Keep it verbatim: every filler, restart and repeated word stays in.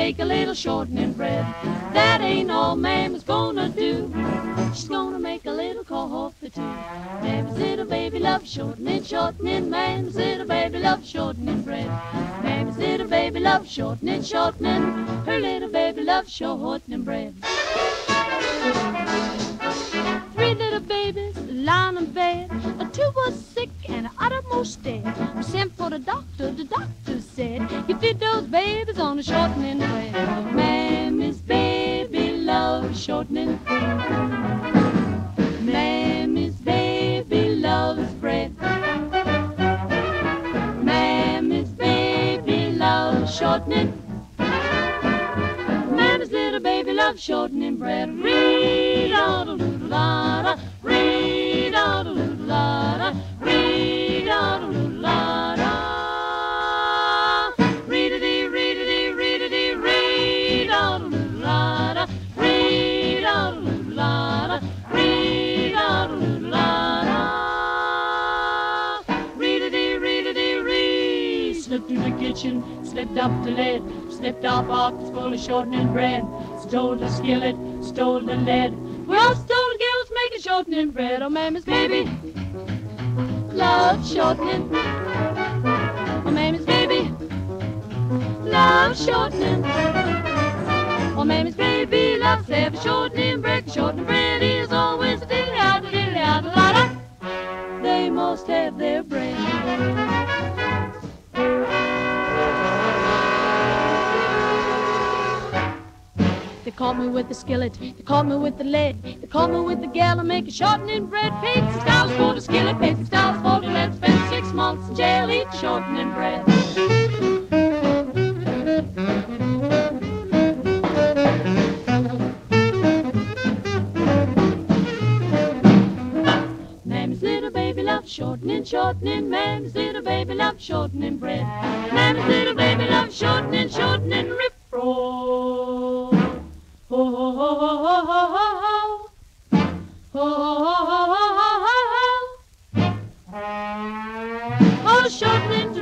bake a little shortening bread. That ain't all Mammy's gonna do. She's gonna make a little coffee too. Mammy's little baby loves shortening, shortening. Mammy's little baby loves shortening bread. Mammy's little baby loves shortening, shortening. Her little baby loves shortening bread. Three little babies lying in bed. Two was sick and uttermost dead. We sent for the doctor. The doctor said, you feed those babies on a shortening bread. Mammy's baby loves shortening. Mammy's baby loves bread. Mammy's baby loves shortening. Mammy's little baby loves shortening bread. Read-a-doodle-la-da, read-a-doodle-la-da, read-a-doodle-la-da. Read-a-dee, read-a-dee, read-a-dee, read-a-doodle-la-da, read-a-doodle-la-da, read-a-doodle-la-da. Read-a-dee, read-a-dee, read. Slipped through the kitchen, slipped up the lid, slipped our pockets full of shortening bread. Stole the skillet, stole the lead. We all stole the girls making shortening bread. Oh, Mammy's baby loves shortening. Oh, Mammy's baby loves shortening. Oh, Mammy's baby loves every shortening bread. Shortening bread is always a dilly-out, dilly-out, la-da. They must have their bread. They caught me with the skillet, they caught me with the lead, they caught me with the gal and making shortening bread. Paid six dollars for the skillet, paid six dollars for the lead. Spent six months in jail eating shortening bread. Mammy's little baby loves shortening, shortening. Mammy's little baby loves shortening bread. Mammy's little baby loves shortening, shortening. Rip-roll. Ho ho ho ho ho ho ho ho ho ho ho ho ho ho. Oh, shortening